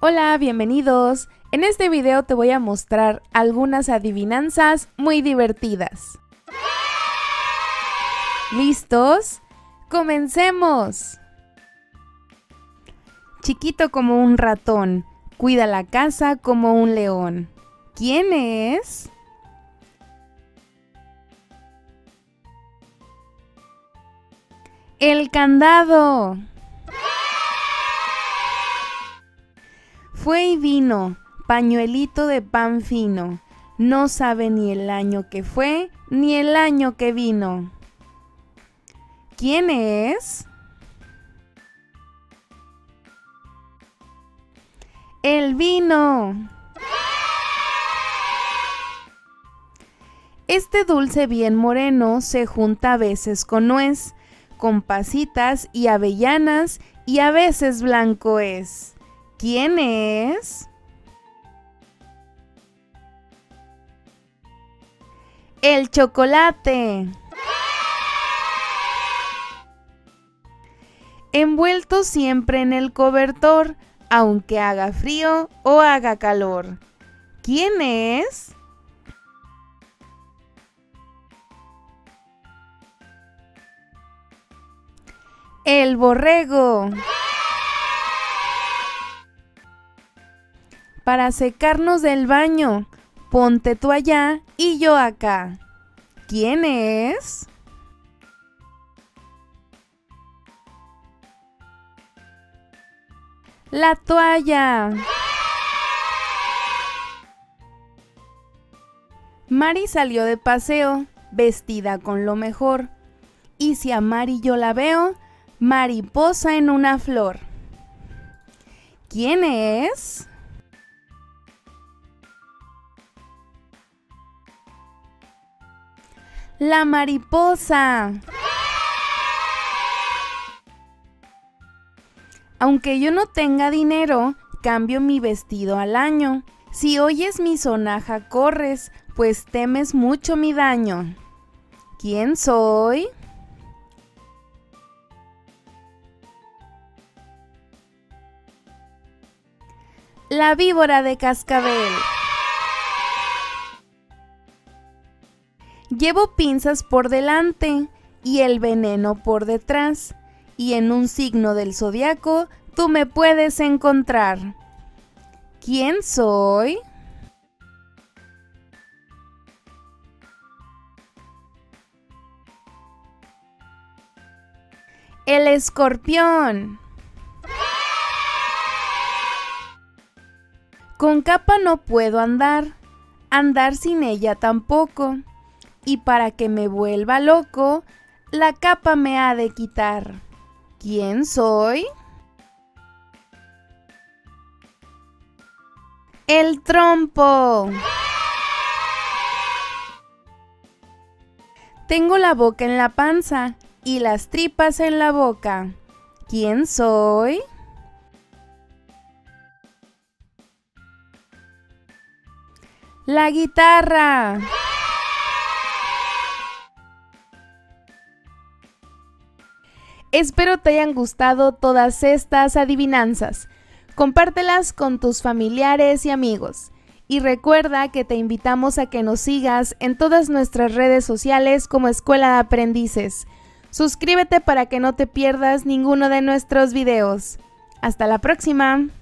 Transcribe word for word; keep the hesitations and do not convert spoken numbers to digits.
Hola, bienvenidos. En este video te voy a mostrar algunas adivinanzas muy divertidas. ¿Listos? ¡Comencemos! Chiquito como un ratón, cuida la casa como un león. ¿Quién es? ¡El candado! Fue y vino, pañuelito de pan fino, no sabe ni el año que fue, ni el año que vino. ¿Quién es? ¡El vino! Este dulce bien moreno se junta a veces con nuez, con pasitas y avellanas, y a veces blanco es. ¿Quién es? ¡El chocolate! Envuelto siempre en el cobertor, aunque haga frío o haga calor. ¿Quién es? ¡El borrego! Para secarnos del baño, ponte tú allá y yo acá. ¿Quién es? La toalla. Mari salió de paseo, vestida con lo mejor. Y si a Mari yo la veo, mariposa en una flor. ¿Quién es? La mariposa. Aunque yo no tenga dinero, cambio mi vestido al año. Si oyes mi sonaja corres, pues temes mucho mi daño. ¿Quién soy? La víbora de cascabel. Llevo pinzas por delante y el veneno por detrás, y en un signo del zodiaco tú me puedes encontrar. ¿Quién soy? El escorpión. Con capa no puedo andar, andar sin ella tampoco. Y para que me vuelva loco, la capa me ha de quitar. ¿Quién soy? ¡El trompo! Tengo la boca en la panza y las tripas en la boca. ¿Quién soy? La guitarra. Espero te hayan gustado todas estas adivinanzas. Compártelas con tus familiares y amigos. Y recuerda que te invitamos a que nos sigas en todas nuestras redes sociales como Escuela de Aprendices. Suscríbete para que no te pierdas ninguno de nuestros videos. ¡Hasta la próxima!